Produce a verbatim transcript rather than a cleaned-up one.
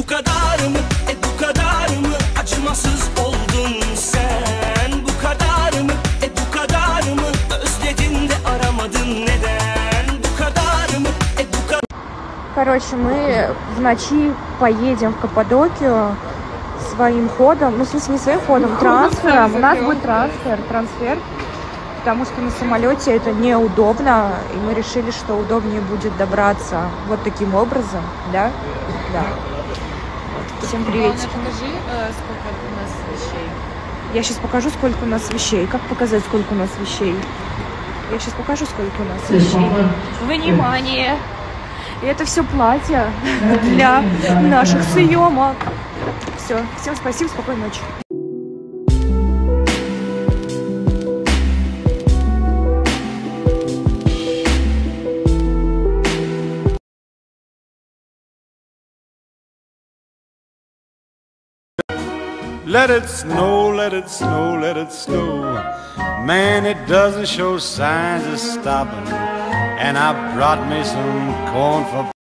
kadar mı, e bu kadar mı acımasız oldun sen? Bu kadar mı, e bu kadar mı özledin de aramadın neden? Bu kadar mı, e bu kadar. Короче, мы в ночи поедем в Каппадокию своим ходом, ну, в смысле, не своим ходом, трансфером. У нас будет трансфер, трансфер, потому что на самолете это неудобно, и мы решили, что удобнее будет добраться вот таким образом, да? Да. Всем привет. Покажи, сколько у нас вещей. Я сейчас покажу, сколько у нас вещей. Как показать, сколько у нас вещей? Я сейчас покажу, сколько у нас вещей. Внимание! И это все платье для наших съемок. Все. Всем спасибо, спокойной ночи. Let it snow, let it snow, let it snow. Man, it doesn't show signs of stopping. And I brought me some corn for